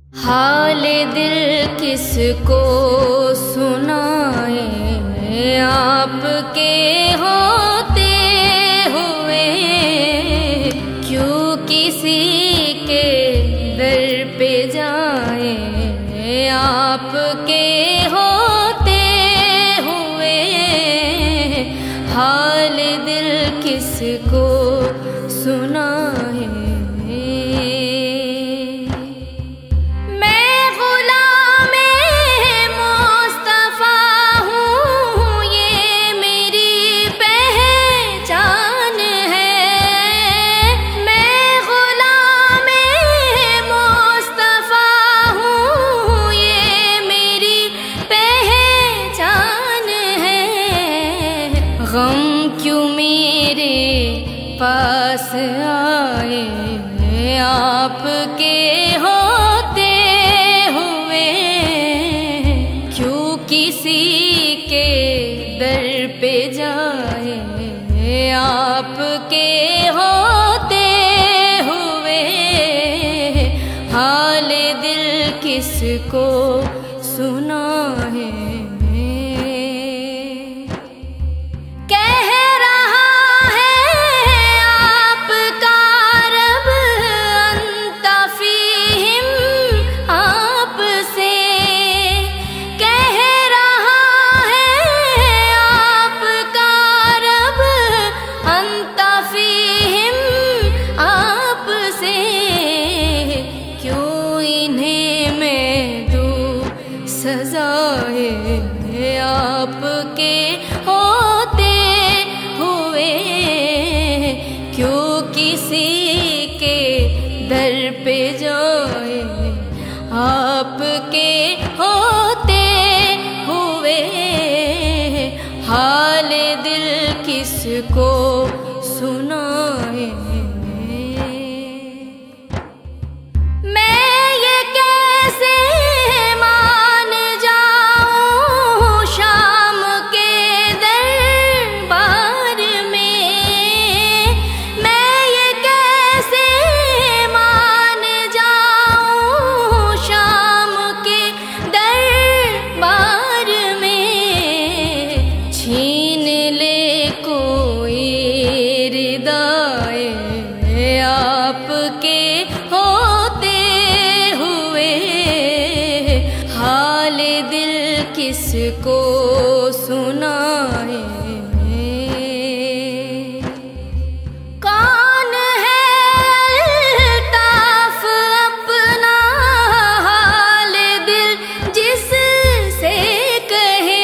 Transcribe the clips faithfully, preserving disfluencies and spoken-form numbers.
हाल दिल किसको सुनाए, आपके होते हुए क्यों किसी के दर पे जाए। आपके होते हुए हाल दिल किसको सुनाए। गम क्यों मेरे पास आए, आपके होते हुए क्यों किसी के दर पे जाए। आपके होते हुए हाल दिल किसको सुनाए। सजाए आपके होते हुए क्यों किसी के दर पे जाए। आपके होते हुए हाल दिल किसको सुनाए। आपके होते हुए हाल दिल किसको सुनाए। कौन है अल्ताफ अपना हाल दिल जिससे कहे।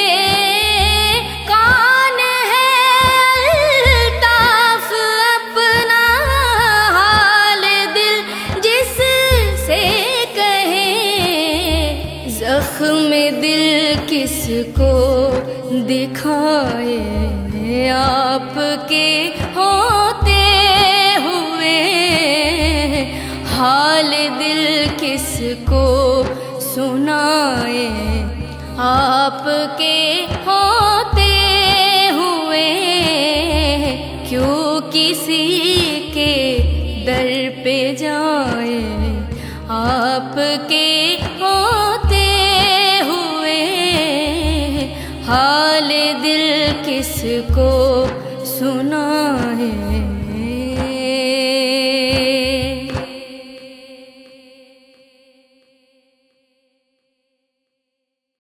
कौन है अल्ताफ अपना जख्म दिल किसको दिखाए। आपके होते हुए हाल दिल किसको सुनाए। आपके होते हुए क्यों किसी के दर पे जाए। आपके होते हाल दिल किसको